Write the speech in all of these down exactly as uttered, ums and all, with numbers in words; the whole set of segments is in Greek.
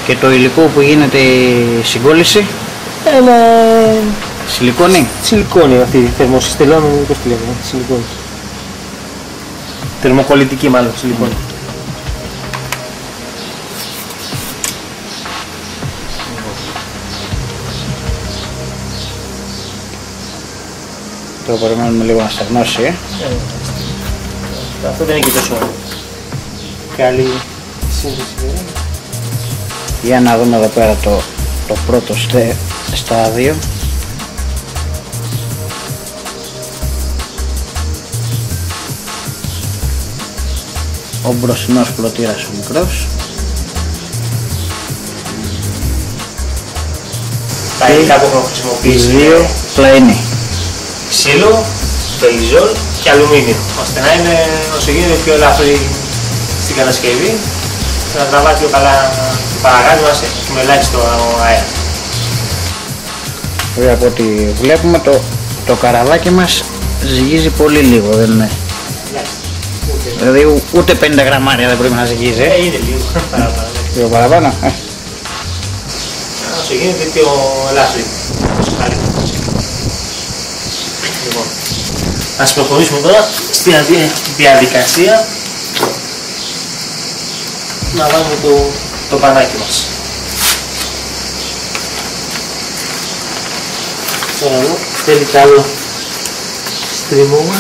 Και το υλικό που γίνεται η συγκόλληση? Ένα... Σιλικόνη. Σιλικόνη αυτή η θερμοσυστελώνη, πώς τη λέμε, σιλικόνη. Θερμοκολλητική μάλλον, σιλικόνη. Mm. Τώρα περιμένουμε λίγο να στεγνώσει. Ε. Ε, αυτό δεν είναι και τόσο καλή σύνδεση. Για να δούμε εδώ πέρα το, το πρώτο στάδιο. Ο μπροστινός πλωτήρας ο μικρός. Τα υλικά που έχουμε χρησιμοποιήσει δύο πλαϊνοί. Ξύλο, μπελιζόλ και αλουμίνιο, ώστε να είναι όσο γίνεται πιο ελαφρύ στην κατασκευή και να τραβάει πιο καλά το παραγάδι μας με ελάχιστο αέρα. Βέβαια από ό,τι βλέπουμε το, το καραβάκι μας ζυγίζει πολύ λίγο, δεν είναι? Yeah. Δηλαδή ούτε πενήντα γραμμάρια δεν πρέπει να ζυγίζει. Ε, είναι λίγο παραπάνω. Λίγο παραπάνω. Ε. Όσο γίνεται πιο ελαφρύ. Λοιπόν, ας προχωρήσουμε τώρα στη διαδικασία να βάλουμε το, το πανάκι μας. Τώρα εδώ θέλει καλό στριμώμα.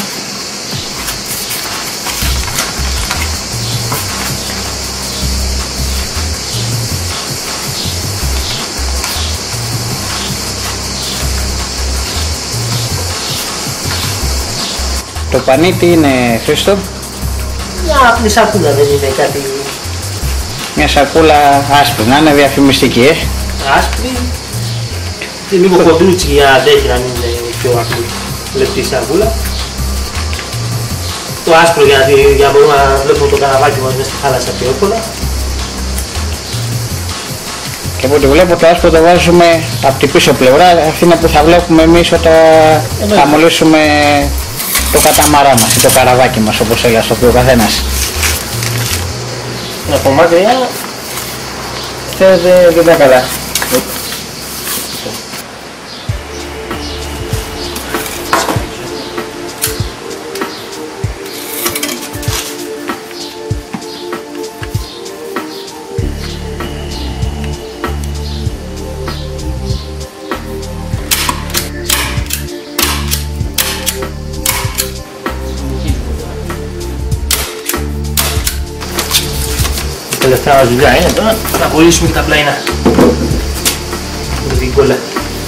Το πανί τι είναι, Χρήστο? Μια απλή σακούλα, δεν είναι κάτι... Μια σακούλα άσπρη, να είναι διαφημιστική, ε? Άσπρη και λίγο κοντρούτσι για να αντέχει, να μην είναι πιο απλή λεπτή σακούλα. Το άσπρο για να, για να μπορούμε να βλέπουμε το καραβάκι μας μέσα στη θάλασσα πιο εύκολα. Και από ό,τι βλέπω το άσπρο το βάζουμε από την πίσω πλευρά, αυτή είναι που θα βλέπουμε εμείς όταν ε, θα μολύσουμε το καταμαρά μας ή το καραβάκι μας, όπως έλεγα στο οποίο ο καθένας. Από μακριά φαίνεται δεν τα καλά. Η τελευταία μας δουλειά είναι τώρα να απολύσουμε και τα πλαϊνά. Με την κόλλα.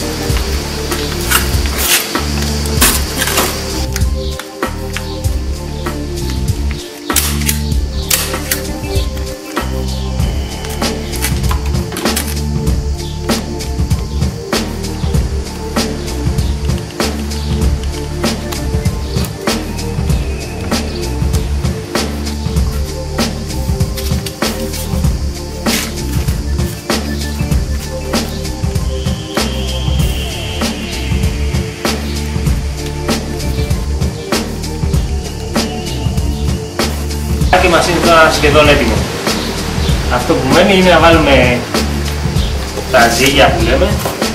Το μας είναι τώρα σχεδόν έτοιμο. Αυτό που μένει είναι να βάλουμε τα ζύγια που λέμε,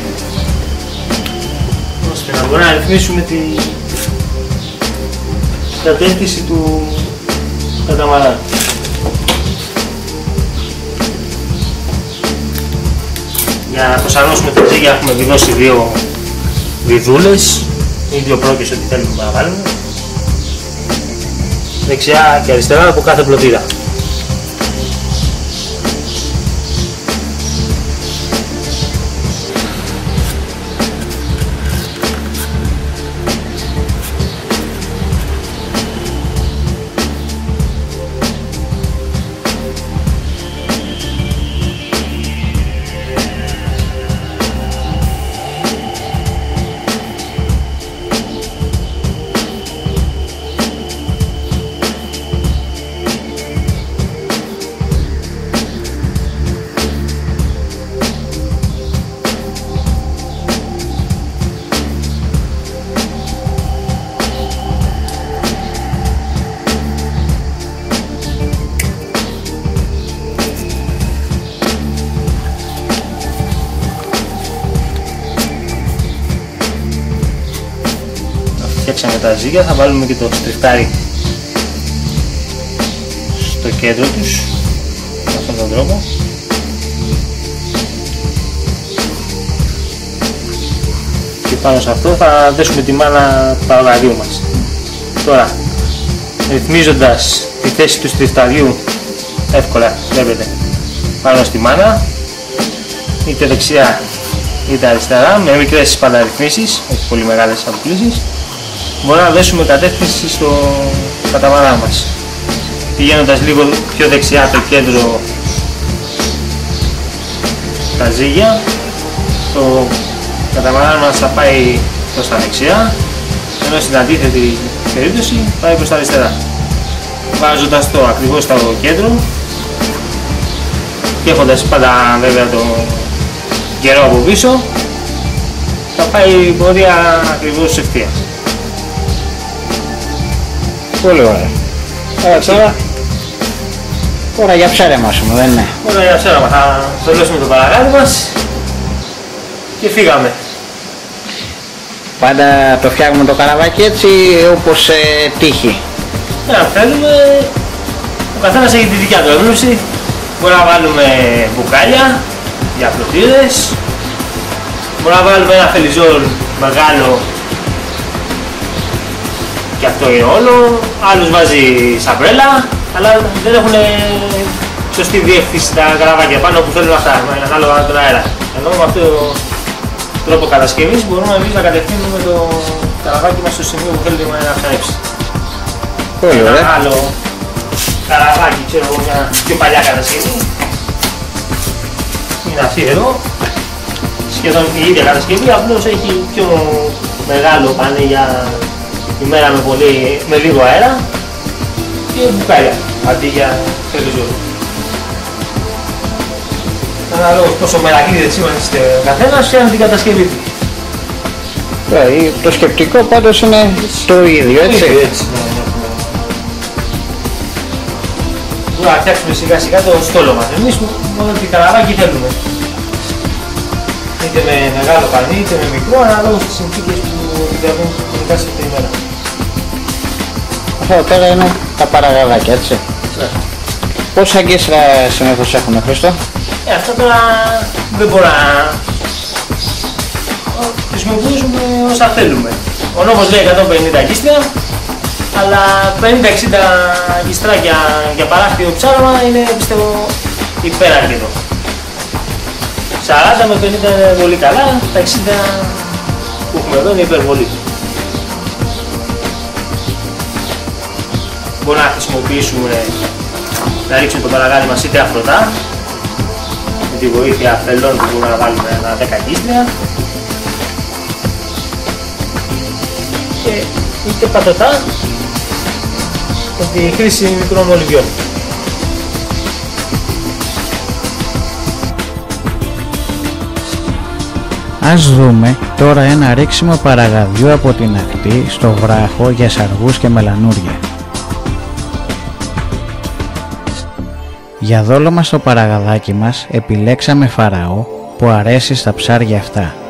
ώστε να μπορούμε να ρυθμίσουμε την κατεύθυνση του καταμαρά. Για να προσαρμόσουμε τα ζύγια έχουμε δώσει δύο βιδούλες ή δύο πρόκειες, ό,τι θέλουμε να βάλουμε, δεξιά και αριστερά από κάθε πλωτήρα. φτιάξαμε τα ζύγια, θα βάλουμε και το στριφτάρι στο κέντρο τους, με αυτόν τον τρόπο. Και πάνω σε αυτό θα δέσουμε τη μάνα του παραγαδιού μας. Τώρα, ρυθμίζοντας τη θέση του στριφταριού εύκολα, βλέπετε, πάνω στη μάνα, είτε δεξιά είτε αριστερά, με μικρές παναρρυθμίσεις, όχι πολύ μεγάλες αποκλήσεις, μπορούμε να δέσουμε κατεύθυνση στο καταμαράν μας. Πηγαίνοντας λίγο πιο δεξιά το κέντρο τα ζύγια, το καταμαράν μας θα πάει προς τα δεξιά, ενώ στην αντίθετη περίπτωση πάει προς τα αριστερά. Βάζοντας το ακριβώς στο κέντρο και έχοντας πάντα βέβαια το καιρό από πίσω, θα πάει η πορεία ακριβώς ευθείας. Πολύ ωραία. Άρα τώρα, τώρα για ψάρεμα σου, δεν είναι? Τώρα για ψάρεμα, θα στολώσουμε το παραγάδι μας και φύγαμε. Πάντα το φτιάχνουμε το καραβάκι έτσι όπως ε, τύχει. Αν θέλουμε, ο καθένας έχει τη δικιά του έμπνευση. Μπορούμε να βάλουμε μπουκάλια για πλωτίδες, μπορούμε να βάλουμε ένα φελιζόλ μεγάλο και αυτό είναι όλο, άλλος βάζει σαμπρέλα, αλλά δεν έχουν σωστή διεύθυνση τα καραβάκια πάνω που θέλουν αυτά, ανάλογα με τον αέρα. Ενώ με αυτόν τον τρόπο κατασκευής μπορούμε εμείς να κατευθύνουμε το καραβάκι μας στο σημείο που θέλουμε να ψαρέψει. Πολύ ωραία. Ένα άλλο καραβάκι, ξέρω εγώ, μια πιο παλιά κατασκευή είναι αυτή εδώ, σχεδόν η ίδια κατασκευή, απλώς έχει πιο μεγάλο πανί για ημέρα με, πολύ, με λίγο αέρα και μπουκάλια αντί για φελιζόλ. Ανάλογα πόσο μερακλείδες είμαστε ο καθένας, φτιάχνει την κατασκευή του. Το σκεπτικό πάντως είναι το ίδιο, έτσι. έτσι. Μπορούμε να φτιάξουμε σιγά σιγά το στόλο μας. Εμείς μόνο τι καραβάκι θέλουμε. Είτε με μεγάλο πανί, είτε με μικρό, ανάλογα στις συνθήκες που επιτρέπουν ειδικά σε αυτή τη μέρα. Αυτό τώρα είναι τα παραγαδάκια, έτσι. Ναι. Πόσα αγκίστρα συνήθως έχουμε, Χρήστο? Ε, αυτά τώρα δεν μπορώ να χρησιμοποιήσουμε όσα θέλουμε. Ο νόμος λέει εκατόν πενήντα αγκίστρια, αλλά πενήντα εξήντα αγκιστράκια για παράκτιο ψάρεμα είναι, πιστεύω, υπεραρκετό. σαράντα με πενήντα είναι πολύ καλά, τα εξήντα που έχουμε εδώ είναι υπερβολή. Μπορούμε να χρησιμοποιήσουμε, να ρίξουμε το παραγάδι μας είτε αφρωτά, με τη βοήθεια φελών που μπορούμε να βάλουμε ένα δέκα αγκίστρια, και είτε πατωτά με τη χρήση μικρών ολιβιών. Ας δούμε τώρα ένα ρίξιμο παραγαδιού από την ακτή στο βράχο για σαργούς και μελανούρια. Για δόλωμα στο παραγαδάκι μας επιλέξαμε φαραώ που αρέσει στα ψάρια αυτά.